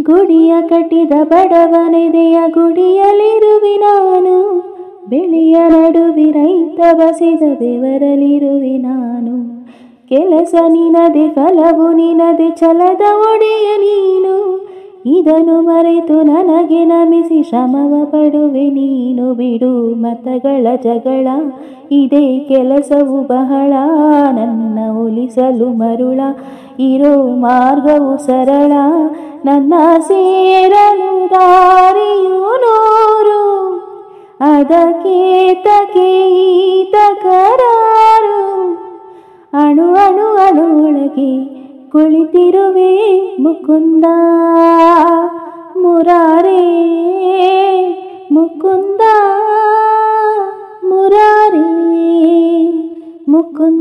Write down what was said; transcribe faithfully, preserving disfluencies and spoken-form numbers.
ಗುಡಿಯ ಕಟ್ಟಿದ ಬಡವನೆದೆಯ ಗುಡಿಯಲ್ಲಿರುವಿ ನಾನು, ಬೆಳೆಯ ನಡುವಿ ರೈತ ಬಸಿದ ಬೆವರಲಿರುವಿ ನಾನು. ಕೆಲಸ ನಿನದೆ ಫಲವು ನಿನದೆ ಛಲದ ಒಡೆಯ ನೀನು, ಇದನ್ನು ಮರೆತು ನನಗೆ ನಮಿಸಿ ಶ್ರಮವ ಪಡುವೆ ನೀನು. ಬಿಡು ಮತಗಳ ಜಗಳ, ಇದೇ ಕೆಲಸವು ಬಹಳ, ನನ್ನ ಒಲಿಸಲು ಮರುಳ ಇರೋ ಮಾರ್ಗವು ಸರಳ. ನನ್ನ ಸೇರಲು ದಾರಿಯು ನೂರು, ಅದಕ್ಕೇತಕ್ಕೆ ಈತ ಕರಾರು. ಅಣು ಅಣು ಅಣುವೊಳಗೆ ಕುಳಿತಿರುವೆ ಮುಕುಂದ ಮುರಾರೇ, ಮುಕುಂದ ಮುರಾರೇ ಮುಕುಂದ.